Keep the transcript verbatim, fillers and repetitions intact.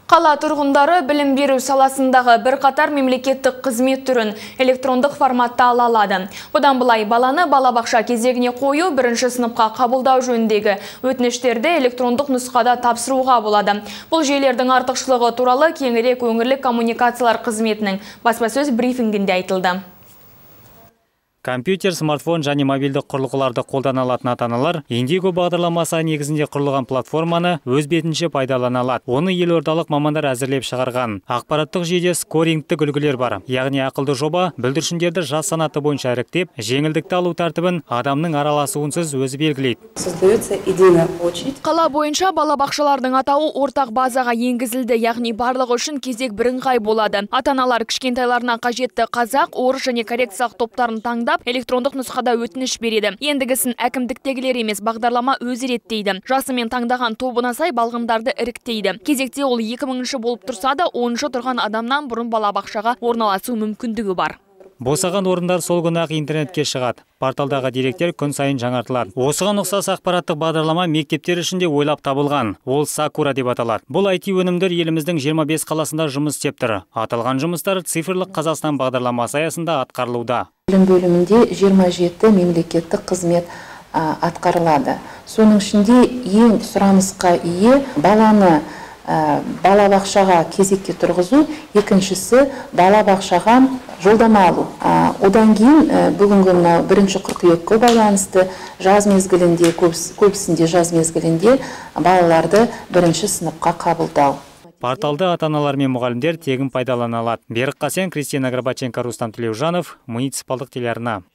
Қала тұрғындары білім беру саласындағы бірқатар мемлекеттік қызмет түрін электрондық форматта ала алады. Бұдан былай баланы балабақша кезегіне қою, бірінші сыныпқа қабылдау жөніндегі өтініштерді электрондық нұсқада тапсыруға болады. Бұл жүйелердің артықшылығы туралы кеңірек өңірлік коммуникациялар қызметінің баспасөз брифингінде айтылды. Компьютер, смартфон және мобильді құрылғыларды қолдана алатын ата-аналар Индиго бағдарламасы негізінде құрылған платформаны өз бетінше пайдалана алады. Оны елордалық мамандар әзірлеп шығарған. Ақпараттық жүйеде скорингтік үлгілер бар. Яғни ақылды жоба бүлдіршіндерді жас санаты бойынша іріктеп, жеңілдікті алу тәртібін адамның араласуынсыз өзі белгілейді. Қала бойынша балабақшалардың атауы ортақ базаға енгізілді, яғни барлығы үшін кезек бірыңғай болады. Ата-аналар кішкентайларына қажетті қазақ, орыс және коррекциялық топтарын таңдап электрондық нұсқада өтініш береді. Ендігісін әкімдіктегілер емес, бағдарлама өзі реттейді. Жасымен таңдаған тобына сай балғындарды іріктейді. Кезекте ол екі мыңыншы болып тұрса да, оныншы тұрған адамнан бұрын балабақшаға орналасу мүмкіндігі бар. Босаған орындар сол күні-ақ интернетке шығады. Порталдағы деректер күн сайын жаңартылады. Осыған ұқсас ақпараттық бағдарлама мектептер ішінде ойлап табылған. Ол Сакура деп аталады. Бұл ай ти өнімдер еліміздің жиырма бес қаласында жұмыс істеп тұр. Аталған жұмыстар цифрлық Қазақстан бағдарламасы аясында атқарылуда. Білім бөлімінде жиырма жеті мемлекеттік қызмет атқарылады. Соның ішінде ең сұранысқа ие баланы балабақшаға кезекке тұрғызу, екіншісі балабақшаға жолдама алу. Одан кейін бүгінгі бірінші қыркүйекке байланысты жаз мезгілінде, көбісінде жаз мезгілінде балаларды бірінші сыныпқа қабылдау. Порталды ата-аналар мен мұғалімдер тегін пайдалана алады. Берік Қасен, Кристина Горбаченко, Рустам Тілеужанов, муниципалдық телеарна.